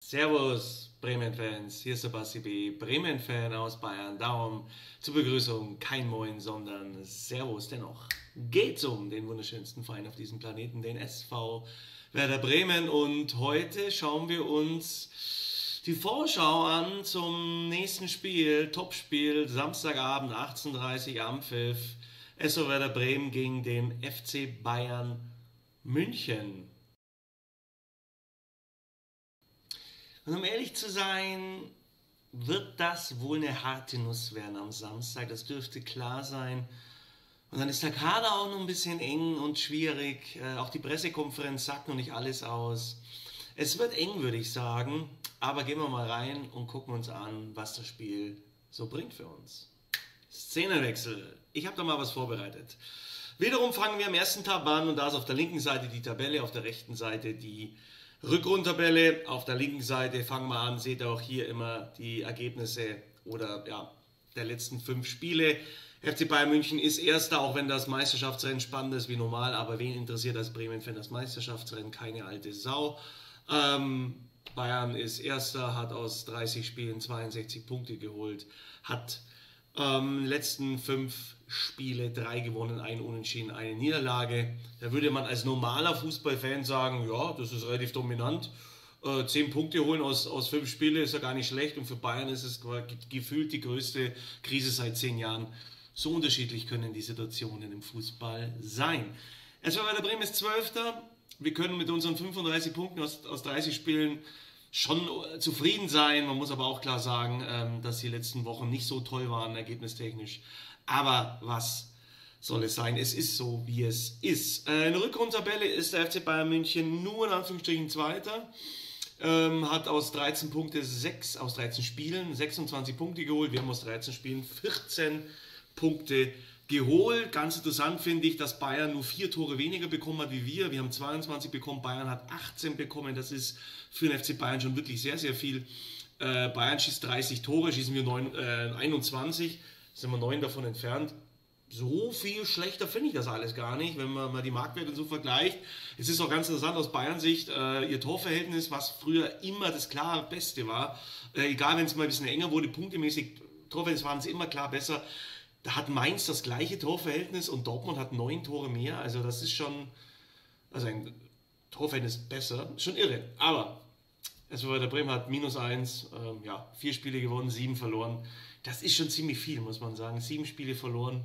Servus Bremen-Fans, hier ist der Basti B., Bremen-Fan aus Bayern. Darum zur Begrüßung kein Moin, sondern Servus. Dennoch geht's um den wunderschönsten Verein auf diesem Planeten, den SV Werder Bremen. Und heute schauen wir uns die Vorschau an zum nächsten Spiel, Topspiel, Samstagabend 18:30 Uhr am Pfiff. SV Werder Bremen gegen den FC Bayern München. Und um ehrlich zu sein, wird das wohl eine harte Nuss werden am Samstag. Das dürfte klar sein. Und dann ist der Kader auch noch ein bisschen eng und schwierig. Auch die Pressekonferenz sagt noch nicht alles aus. Es wird eng, würde ich sagen. Aber gehen wir mal rein und gucken uns an, was das Spiel so bringt für uns. Szenenwechsel. Ich habe da mal was vorbereitet. Wiederum fangen wir am ersten Tab an und da ist auf der linken Seite die Tabelle, auf der rechten Seite die Rückrundentabelle. Auf der linken Seite fangen wir an, seht ihr auch hier immer die Ergebnisse oder ja, der letzten 5 Spiele. FC Bayern München ist Erster, auch wenn das Meisterschaftsrennen spannend ist wie normal, aber wen interessiert als Bremen-Fan das Meisterschaftsrennen? Keine alte Sau. Bayern ist Erster, hat aus 30 Spielen 62 Punkte geholt, hat letzten 5 Spiele 3 gewonnen, 1 Unentschieden, 1 Niederlage. Da würde man als normaler Fußballfan sagen, ja, das ist relativ dominant. 10 Punkte holen aus 5 Spielen ist ja gar nicht schlecht und für Bayern ist es gefühlt die größte Krise seit 10 Jahren. So unterschiedlich können die Situationen im Fußball sein. SV Werder Bremen ist 12. Wir können mit unseren 35 Punkten aus 30 Spielen schon zufrieden sein. Man muss aber auch klar sagen, dass die letzten Wochen nicht so toll waren, ergebnistechnisch. Aber was soll es sein? Es ist so, wie es ist. In der Rückrundentabelle ist der FC Bayern München nur in Anführungsstrichen Zweiter. Hat aus 13 Spielen 26 Punkte geholt. Wir haben aus 13 Spielen 14 Punkte geholt. Ganz interessant finde ich, dass Bayern nur 4 Tore weniger bekommen hat wie wir. Wir haben 22 bekommen, Bayern hat 18 bekommen. Das ist für den FC Bayern schon wirklich sehr, sehr viel. Bayern schießt 30 Tore, schießen wir 21. Sind wir 9 davon entfernt. So viel schlechter finde ich das alles gar nicht, wenn man mal die Marktwerte so vergleicht. Es ist auch ganz interessant aus Bayern Sicht, ihr Torverhältnis, was früher immer das klar Beste war, egal wenn es mal ein bisschen enger wurde, punktemäßig, Torverhältnis waren sie immer klar besser. Da hat Mainz das gleiche Torverhältnis und Dortmund hat 9 Tore mehr. Also das ist schon, also ein Torverhältnis besser, schon irre. Aber SV Werder Bremen hat -1, 4 Spiele gewonnen, 7 verloren. Das ist schon ziemlich viel, muss man sagen. 7 Spiele verloren.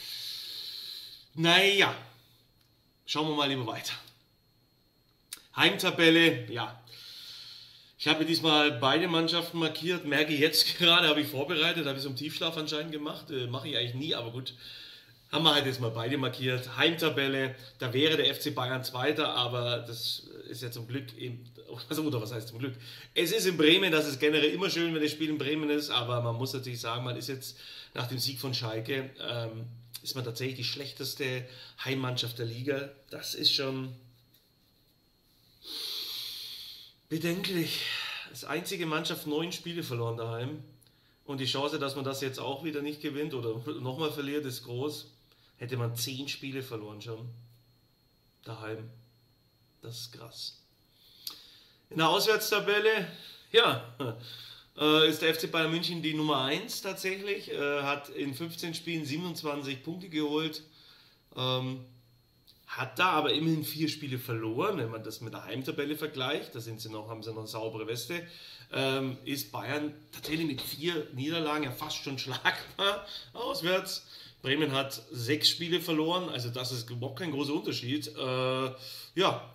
Naja, schauen wir mal lieber weiter. Heimtabelle, ja. Ich habe diesmal beide Mannschaften markiert, merke ich jetzt gerade, habe ich vorbereitet, habe ich so im Tiefschlaf anscheinend gemacht. Mache ich eigentlich nie, aber gut. Haben wir halt jetzt mal beide markiert. Heimtabelle, da wäre der FC Bayern Zweiter, aber das ist ja zum Glück eben, oder was heißt zum Glück? Es ist in Bremen, das ist generell immer schön, wenn das Spiel in Bremen ist, aber man muss natürlich sagen, man ist jetzt nach dem Sieg von Schalke, ist man tatsächlich die schlechteste Heimmannschaft der Liga. Das ist schon bedenklich. Das einzige Mannschaft 9 Spiele verloren daheim. Und die Chance, dass man das jetzt auch wieder nicht gewinnt oder nochmal verliert, ist groß. Hätte man 10 Spiele verloren schon. Daheim. Das ist krass. In der Auswärtstabelle, ja, ist der FC Bayern München die Nummer 1 tatsächlich. Hat in 15 Spielen 27 Punkte geholt. Hat da aber immerhin 4 Spiele verloren, wenn man das mit der Heimtabelle vergleicht. Da haben sie noch eine saubere Weste. Ist Bayern tatsächlich mit 4 Niederlagen ja fast schon schlagbar auswärts. Bremen hat 6 Spiele verloren, also das ist überhaupt kein großer Unterschied. Ja,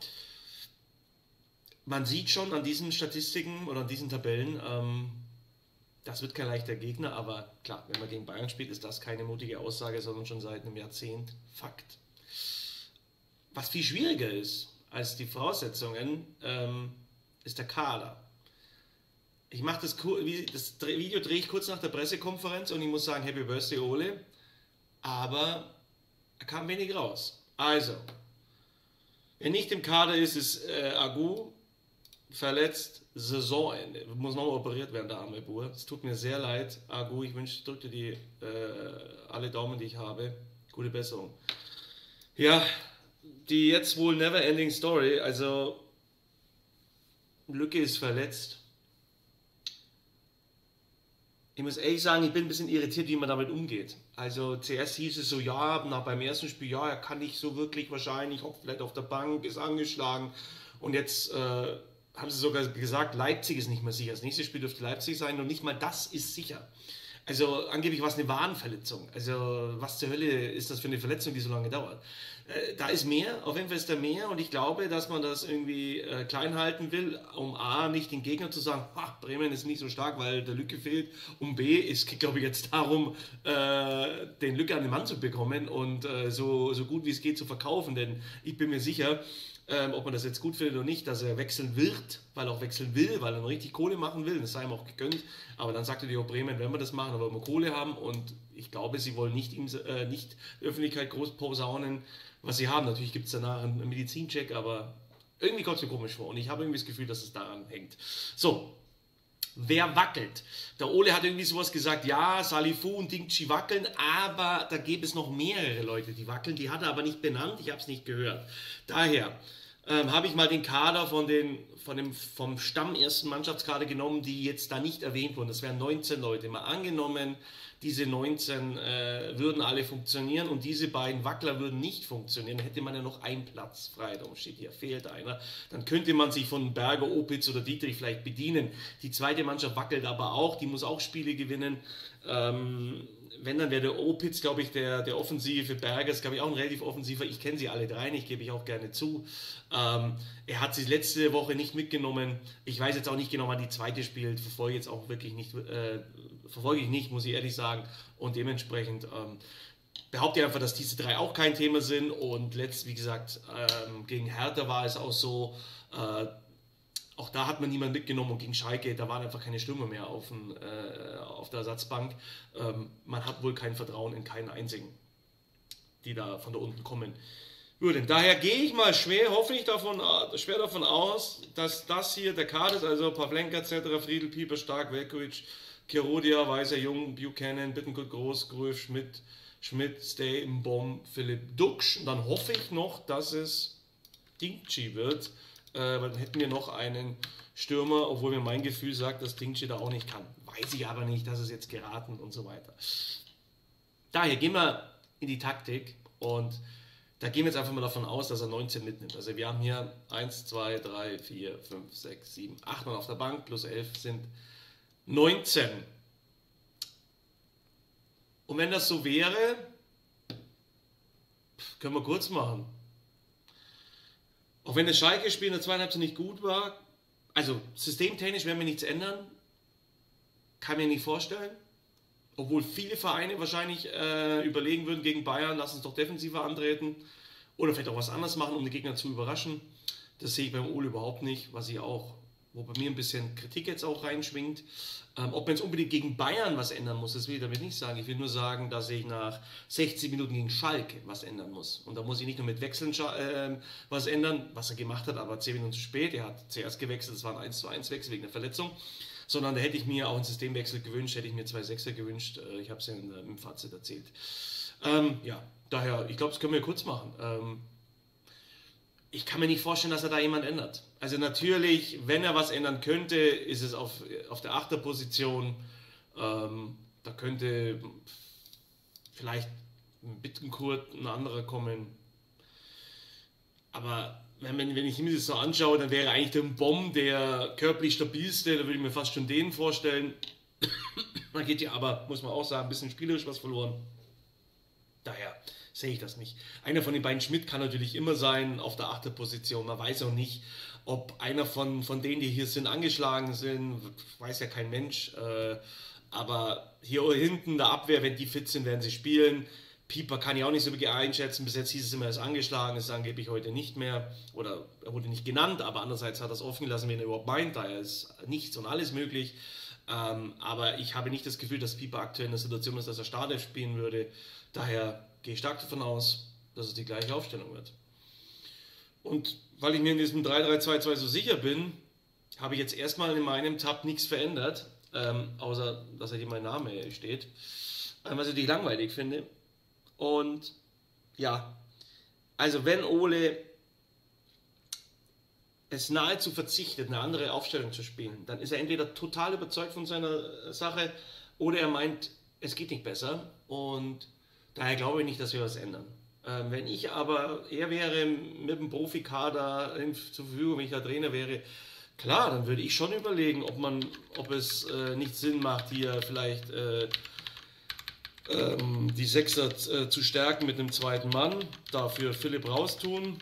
man sieht schon an diesen Statistiken oder an diesen Tabellen, das wird kein leichter Gegner, aber klar, wenn man gegen Bayern spielt, ist das keine mutige Aussage, sondern schon seit einem Jahrzehnt Fakt. Was viel schwieriger ist als die Voraussetzungen, ist der Kader. Ich mache das Video drehe ich kurz nach der Pressekonferenz und ich muss sagen, Happy Birthday Ole, aber er kam wenig raus. Also, wer nicht im Kader ist, ist Agu, verletzt, Saisonende. Muss nochmal operiert werden, der arme Bur. Es tut mir sehr leid, Agu, ich drücke dir alle Daumen, die ich habe. Gute Besserung. Ja, die jetzt wohl never ending Story, also Lücke ist verletzt. Ich muss ehrlich sagen, ich bin ein bisschen irritiert, wie man damit umgeht. Also zuerst hieß es so, ja, beim ersten Spiel, ja, er kann nicht so wirklich wahrscheinlich, hockt vielleicht auf der Bank, ist angeschlagen. Und jetzt haben sie sogar gesagt, Leipzig ist nicht mehr sicher. Das nächste Spiel dürfte Leipzig sein und nicht mal das ist sicher. Also angeblich war es eine Wadenverletzung. Also was zur Hölle ist das für eine Verletzung, die so lange dauert? Da ist mehr, auf jeden Fall ist da mehr und ich glaube, dass man das irgendwie klein halten will, um A, nicht den Gegner zu sagen, Bremen ist nicht so stark, weil der Lücke fehlt, und B, es geht glaube ich jetzt darum, den Lücke an den Mann zu bekommen und so gut wie es geht zu verkaufen, denn ich bin mir sicher, ob man das jetzt gut findet oder nicht, dass er wechseln wird, weil er auch wechseln will, weil er noch richtig Kohle machen will, das sei ihm auch gegönnt, aber dann sagte die auch Bremen, wenn wir das machen, aber wir Kohle haben und ich glaube, sie wollen nicht die Öffentlichkeit groß posaunen, was sie haben. Natürlich gibt es danach einen Medizincheck, aber irgendwie kommt es mir komisch vor und ich habe irgendwie das Gefühl, dass es daran hängt. So, wer wackelt? Der Ole hat irgendwie sowas gesagt, ja, Salifu und Dingchi wackeln, aber da gäbe es noch mehrere Leute, die wackeln, die hat er aber nicht benannt, ich habe es nicht gehört. Daher habe ich mal den Kader vom Stamm ersten Mannschaftskader genommen, die jetzt da nicht erwähnt wurden. Das wären 19 Leute. Mal angenommen, diese 19 würden alle funktionieren und diese beiden Wackler würden nicht funktionieren, hätte man ja noch einen Platz frei. Darum steht hier, fehlt einer. Dann könnte man sich von Berger, Opitz oder Dietrich vielleicht bedienen. Die zweite Mannschaft wackelt aber auch, die muss auch Spiele gewinnen. Wenn, dann wäre der Opitz, glaube ich, der Offensive. Berger ist, glaube ich, auch ein relativ offensiver. Ich kenne sie alle drei nicht, gebe ich auch gerne zu. Er hat sie letzte Woche nicht mitgenommen. Ich weiß jetzt auch nicht genau, wann die zweite spielt. Verfolge ich nicht, muss ich ehrlich sagen. Und dementsprechend behaupte ich einfach, dass diese drei auch kein Thema sind. Und wie gesagt, gegen Hertha war es auch so, auch da hat man niemanden mitgenommen und gegen Schalke, da waren einfach keine Stürmer mehr auf der Ersatzbank. Man hat wohl kein Vertrauen in keinen einzigen, die da von da unten kommen würden. Daher gehe ich mal schwer davon aus, dass das hier der Kader ist, also Pavlenka, etc., Friedl, Pieper, Stark, Velkovic, Kirodia, Weiser, Jung, Buchanan, Bittencourt, Groß, Gröf, Schmidt, Stay, Mbom, Philipp Duxch. Und dann hoffe ich noch, dass es Dingchi wird, weil dann hätten wir noch einen Stürmer, obwohl mir mein Gefühl sagt, dass Dingchi da auch nicht kann. Weiß ich aber nicht, das ist jetzt geraten und so weiter. Daher gehen wir in die Taktik und da gehen wir jetzt einfach mal davon aus, dass er 19 mitnimmt. Also wir haben hier 1, 2, 3, 4, 5, 6, 7, 8 Mann auf der Bank, plus 11 sind 19. Und wenn das so wäre, können wir kurz machen. Auch wenn das Schalke-Spiel in der zweiten Halbzeit nicht gut war, also systemtechnisch werden wir nichts ändern, kann mir nicht vorstellen. Obwohl viele Vereine wahrscheinlich überlegen würden gegen Bayern, lass uns doch defensiver antreten oder vielleicht auch was anderes machen, um den Gegner zu überraschen. Das sehe ich beim Ole überhaupt nicht, wo bei mir ein bisschen Kritik jetzt auch reinschwingt. Ob man jetzt unbedingt gegen Bayern was ändern muss, das will ich damit nicht sagen. Ich will nur sagen, dass ich nach 60 Minuten gegen Schalke was ändern muss. Und da muss ich nicht nur mit Wechseln was ändern, was er gemacht hat, aber 10 Minuten zu spät. Er hat zuerst gewechselt, das war ein 1:1 Wechsel wegen der Verletzung. Sondern da hätte ich mir auch einen Systemwechsel gewünscht, hätte ich mir 2 Sechser gewünscht. Ich habe es ja im Fazit erzählt. Daher, ich glaube, das können wir kurz machen. Ich kann mir nicht vorstellen, dass er da jemand ändert. Also natürlich, wenn er was ändern könnte, ist es auf der Achterposition. Da könnte vielleicht ein Bittencourt, ein anderer kommen. Aber wenn ich mir das so anschaue, dann wäre eigentlich der Bomb der körperlich stabilste, da würde ich mir fast schon den vorstellen. Da geht ja aber, muss man auch sagen, ein bisschen spielerisch was verloren. Daher sehe ich das nicht. Einer von den beiden, Schmidt, kann natürlich immer sein auf der Achterposition. Man weiß auch nicht, ob einer von denen, die hier sind, angeschlagen sind. Weiß ja kein Mensch. Aber hier hinten der Abwehr, wenn die fit sind, werden sie spielen. Pieper kann ich auch nicht so wirklich einschätzen. Bis jetzt hieß es immer, er ist angeschlagen, ist angeblich heute nicht mehr. Oder er wurde nicht genannt, aber andererseits hat er es offen gelassen, wen er überhaupt meint. Daher ist nichts und alles möglich. Aber ich habe nicht das Gefühl, dass Pieper aktuell in der Situation ist, dass er Startelf spielen würde. Daher gehe ich stark davon aus, dass es die gleiche Aufstellung wird. Und weil ich mir in diesem 3-3-2-2 so sicher bin, habe ich jetzt erstmal in meinem Tab nichts verändert, außer dass hier mein Name steht, was ich langweilig finde. Und ja, also wenn Ole es nahezu verzichtet, eine andere Aufstellung zu spielen, dann ist er entweder total überzeugt von seiner Sache oder er meint, es geht nicht besser und daher glaube ich nicht, dass wir was ändern. Wenn ich aber, er wäre mit dem Profikader zur Verfügung, wenn ich da Trainer wäre, klar, dann würde ich schon überlegen, ob es nicht Sinn macht, hier vielleicht die Sechser zu stärken mit einem zweiten Mann, dafür Philipp raustun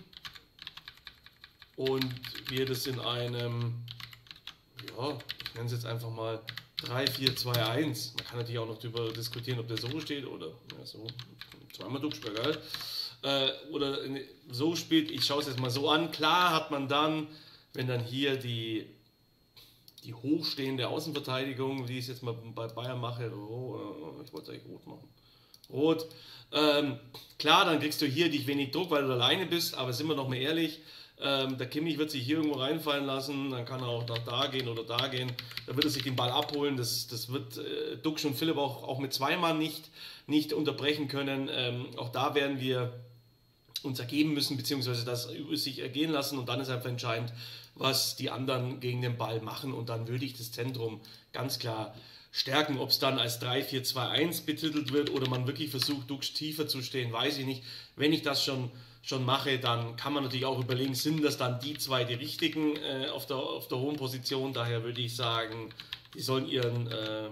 und wir das in einem, ja, ich nenne es jetzt einfach mal 3-4-2-1. Man kann natürlich auch noch darüber diskutieren, ob der so steht oder ja, so, zweimal Duxch, geil. Oder so spielt, ich schaue es jetzt mal so an, klar hat man dann, wenn dann hier die hochstehende Außenverteidigung, wie ich es jetzt mal bei Bayern mache, ich wollte es eigentlich rot machen. Rot. Klar, dann kriegst du hier dich wenig Druck, weil du alleine bist, aber sind wir noch mal ehrlich, der Kimmich wird sich hier irgendwo reinfallen lassen, dann kann er auch nach da gehen oder da gehen, da wird er sich den Ball abholen, das wird Duxch und Philipp auch mit zwei Mann nicht unterbrechen können. Auch da werden wir uns ergeben müssen, beziehungsweise das über sich ergehen lassen und dann ist einfach entscheidend, was die anderen gegen den Ball machen und dann würde ich das Zentrum ganz klar stärken. Ob es dann als 3-4-2-1 betitelt wird oder man wirklich versucht, Duxch tiefer zu stehen, weiß ich nicht. Wenn ich das schon mache, dann kann man natürlich auch überlegen, sind das dann die zwei die richtigen auf der hohen Position. Daher würde ich sagen, die sollen ihren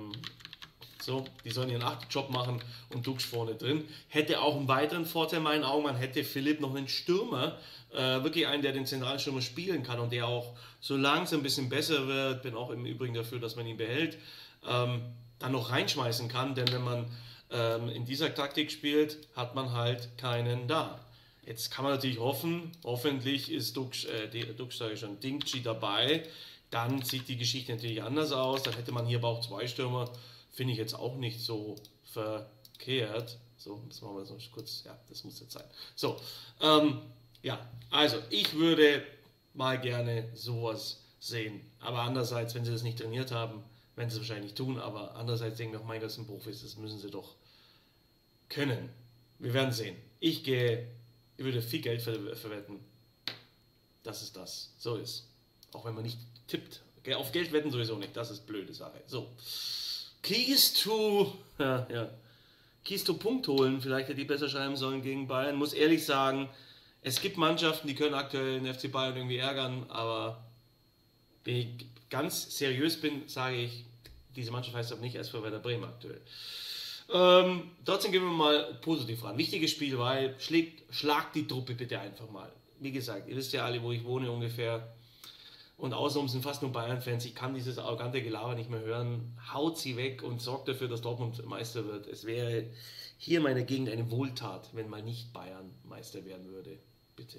8-Job machen und Duxch vorne drin. Hätte auch einen weiteren Vorteil in meinen Augen, man hätte Philipp noch einen Stürmer, wirklich einen, der den zentralen Stürmer spielen kann und der auch so langsam ein bisschen besser wird, bin auch im Übrigen dafür, dass man ihn behält, dann noch reinschmeißen kann, denn wenn man in dieser Taktik spielt, hat man halt keinen da. Jetzt kann man natürlich hoffen, hoffentlich ist Dingchi dabei, dann sieht die Geschichte natürlich anders aus, dann hätte man hier aber auch zwei Stürmer, finde ich jetzt auch nicht so verkehrt. So, das machen wir jetzt noch kurz, ja, das muss jetzt sein. So, ja, also ich würde mal gerne sowas sehen, aber andererseits, wenn sie das nicht trainiert haben, werden sie es wahrscheinlich nicht tun, aber andererseits denken wir auch, mein Gott, das sind Profis, das müssen sie doch können. Wir werden sehen. Ich würde viel Geld verwetten, dass es das so ist. Auch wenn man nicht tippt. Auf Geld wetten sowieso nicht, das ist blöde Sache. So. Keys to Punkt holen, vielleicht hätte die besser schreiben sollen gegen Bayern. Muss ehrlich sagen, es gibt Mannschaften, die können aktuell den FC Bayern irgendwie ärgern, aber wenn ich ganz seriös bin, sage ich, diese Mannschaft heißt aber nicht SV Werder Bremen aktuell. Trotzdem gehen wir mal positiv ran. Wichtiges Spiel, weil schlagt die Truppe bitte einfach mal. Wie gesagt, ihr wisst ja alle, wo ich wohne ungefähr. Und außenrum sind fast nur Bayern-Fans. Ich kann dieses arrogante Gelaber nicht mehr hören. Haut sie weg und sorgt dafür, dass Dortmund Meister wird. Es wäre hier in meiner Gegend eine Wohltat, wenn mal nicht Bayern Meister werden würde. Bitte.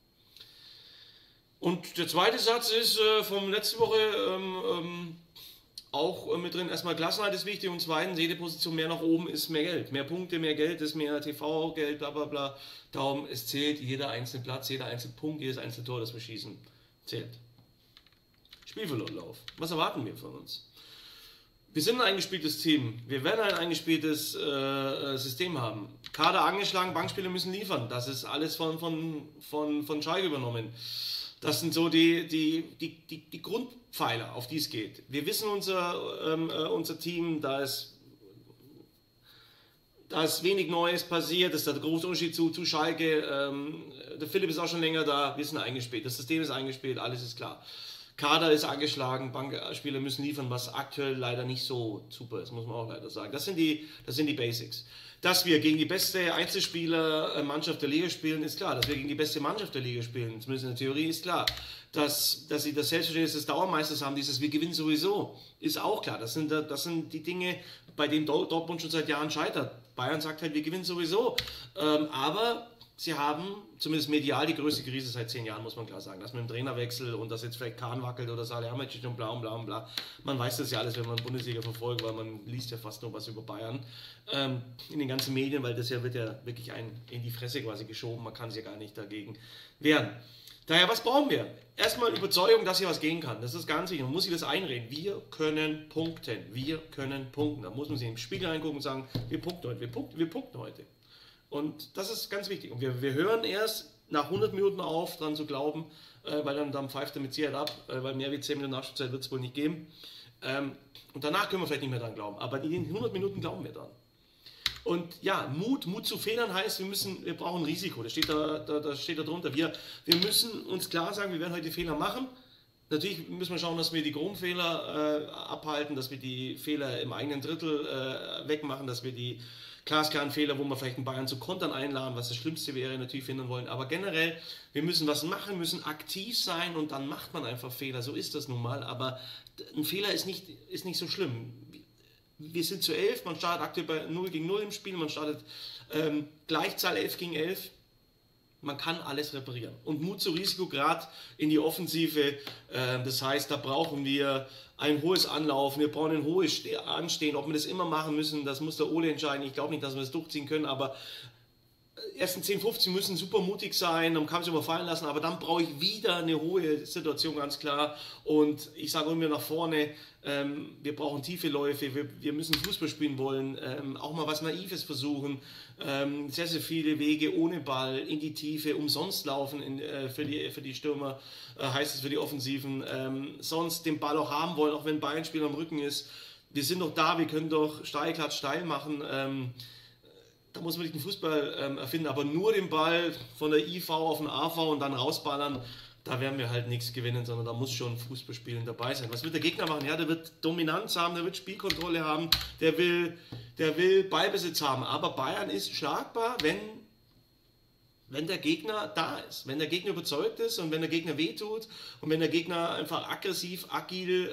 Und der zweite Satz ist von letzter Woche auch mit drin. Erstmal Klassenheit ist wichtig und zweitens, jede Position mehr nach oben ist mehr Geld. Mehr Punkte, mehr Geld ist mehr TV-Geld, bla bla bla. Darum, es zählt jeder einzelne Platz, jeder einzelne Punkt, jedes einzelne Tor, das wir schießen, zählt. Spielverlauf. Was erwarten wir von uns? Wir sind ein eingespieltes Team. Wir werden ein eingespieltes System haben. Kader angeschlagen, Bankspieler müssen liefern. Das ist alles von Schalke übernommen. Das sind so die Grundpfeiler, auf die es geht. Wir wissen unser Team, da ist wenig Neues passiert. Das ist der große Unterschied zu Schalke. Der Philipp ist auch schon länger da. Wir sind eingespielt. Das System ist eingespielt. Alles ist klar. Kader ist angeschlagen, Bankspieler müssen liefern, was aktuell leider nicht so super ist, muss man auch leider sagen. Das sind die Basics. Dass wir gegen die beste Einzelspieler-Mannschaft der Liga spielen, ist klar. Dass wir gegen die beste Mannschaft der Liga spielen, zumindest in der Theorie, ist klar. Dass sie das Selbstverständnis des Dauermeisters haben, wir gewinnen sowieso, ist auch klar. Das sind die Dinge, bei denen Dortmund schon seit Jahren scheitert. Bayern sagt halt, wir gewinnen sowieso. Aber sie haben zumindest medial die größte Krise seit 10 Jahren, muss man klar sagen. Das mit dem Trainerwechsel und dass jetzt vielleicht Kahn wackelt oder Salihamidzic und bla und bla und bla. Man weiß das ja alles, wenn man Bundesliga verfolgt, weil man liest ja fast nur was über Bayern in den ganzen Medien, weil wird ja wirklich in die Fresse quasi geschoben. Man kann sich ja gar nicht dagegen wehren. Daher, was brauchen wir? Erstmal Überzeugung, dass hier was gehen kann. Das ist ganz wichtig. Man muss sich das einreden. Wir können punkten. Wir können punkten. Da muss man sich im Spiegel reingucken und sagen, wir punkten heute. Wir punkten heute. Und das ist ganz wichtig. Und wir hören erst nach 100 Minuten auf, daran zu glauben, weil dann pfeift er mit Sicherheit ab, weil mehr wie 10 Minuten Nachspielzeit wird es wohl nicht geben. Und danach können wir vielleicht nicht mehr dran glauben, aber in den 100 Minuten glauben wir dran. Und ja, Mut zu Fehlern heißt, wir brauchen Risiko, das steht da steht da drunter. Wir müssen uns klar sagen, wir werden heute Fehler machen. Natürlich müssen wir schauen, dass wir die Grundfehler abhalten, dass wir die Fehler im eigenen Drittel wegmachen, dass wir die glasklaren Fehler, wo wir vielleicht einen Bayern zu Kontern einladen, was das Schlimmste wäre, natürlich finden wollen. Aber generell, wir müssen was machen, müssen aktiv sein und dann macht man einfach Fehler. So ist das nun mal. Aber ein Fehler ist nicht so schlimm. Wir sind zu 11, man startet aktuell bei 0 gegen 0 im Spiel, man startet Gleichzahl 11 gegen 11. Man kann alles reparieren. Und Mut zu Risiko, gerade in die Offensive. Das heißt, da brauchen wir ein hohes Anlaufen, wir brauchen ein hohes Anstehen. Ob wir das immer machen müssen, das muss der Ole entscheiden. Ich glaube nicht, dass wir das durchziehen können, aber ersten 10, 15 müssen super mutig sein, dann kann man sich überfallen lassen, aber dann brauche ich wieder eine hohe Situation, ganz klar. Und ich sage immer nach vorne, wir brauchen tiefe Läufe, wir müssen Fußball spielen wollen, auch mal was Naives versuchen, sehr, sehr viele Wege ohne Ball in die Tiefe, umsonst laufen für die Stürmer, heißt es für die Offensiven, sonst den Ball auch haben wollen, auch wenn ein Beinspiel am Rücken ist. Wir sind doch da, wir können doch Steilklatsch steil machen. Da muss man nicht den Fußball erfinden, aber nur den Ball von der IV auf den AV und dann rausballern, da werden wir halt nichts gewinnen, sondern da muss schon Fußballspielen dabei sein. Was wird der Gegner machen? Ja, der wird Dominanz haben, der wird Spielkontrolle haben, der will Ballbesitz haben. Aber Bayern ist schlagbar, wenn der Gegner da ist, wenn der Gegner überzeugt ist und wenn der Gegner wehtut und wenn der Gegner einfach aggressiv, agil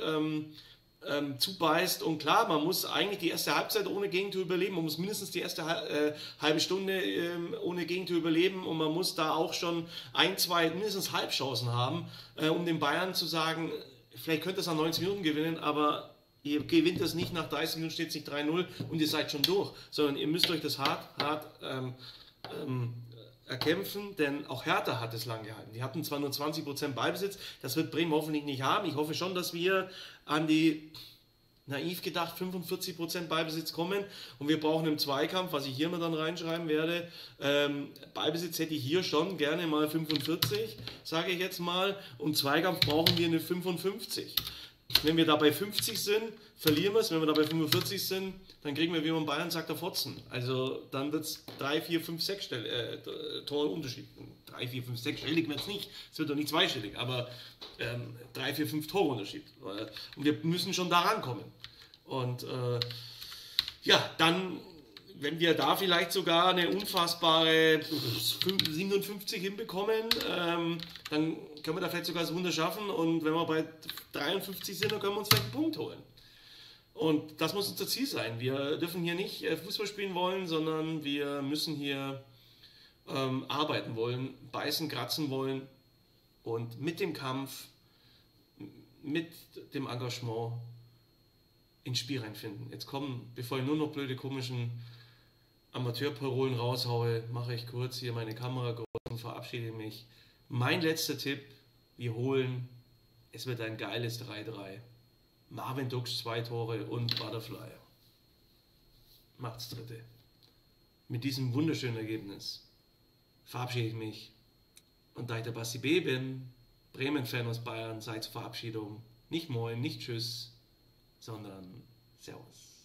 zubeißt. Und klar, man muss eigentlich die erste Halbzeit ohne Gegentor überleben, man muss mindestens die erste halbe Stunde ohne Gegentor überleben und man muss da auch schon ein, zwei, mindestens Halbchancen haben, um den Bayern zu sagen, vielleicht könnt ihr es nach 90 Minuten gewinnen, aber ihr gewinnt das nicht, nach 30 Minuten steht es nicht 3-0 und ihr seid schon durch, sondern ihr müsst euch das hart erkämpfen, denn auch Hertha hat es lang gehalten. Die hatten zwar nur 20% Ballbesitz, das wird Bremen hoffentlich nicht haben. Ich hoffe schon, dass wir an die, naiv gedacht, 45% Ballbesitz kommen und wir brauchen im Zweikampf, was ich hier mal dann reinschreiben werde, Ballbesitz hätte ich hier schon gerne mal 45, sage ich jetzt mal, und Zweikampf brauchen wir eine 55. Wenn wir da bei 50 sind, verlieren wir es. Wenn wir da bei 45 sind, dann kriegen wir, wie man in Bayern sagt, der Fotzen. Also dann wird es 3, 4, 5, 6 Tore Unterschied. 3, 4, 5, 6 stellig wird es nicht. Es wird doch nicht zweistellig, aber 3, 4, 5 Tore Unterschied. Und wir müssen schon da rankommen. Und ja, dann, wenn wir da vielleicht sogar eine unfassbare 57 hinbekommen, dann können wir da vielleicht sogar das Wunder schaffen und wenn wir bei 53 sind, dann können wir uns vielleicht einen Punkt holen. Und das muss unser Ziel sein. Wir dürfen hier nicht Fußball spielen wollen, sondern wir müssen hier arbeiten wollen, beißen, kratzen wollen und mit dem Kampf, mit dem Engagement ins Spiel reinfinden. Jetzt kommen, bevor ich nur noch blöde, komischen Amateurparolen raushaue, mache ich kurz hier meine Kamera groß und verabschiede mich. Mein letzter Tipp, wir holen, es wird ein geiles 3-3. Marvin Duksch 2 Tore und Butterfly macht's dritte. Mit diesem wunderschönen Ergebnis verabschiede ich mich. Und da ich der Basti B. bin, Bremen-Fan aus Bayern, sei zur Verabschiedung nicht Moin, nicht Tschüss, sondern Servus.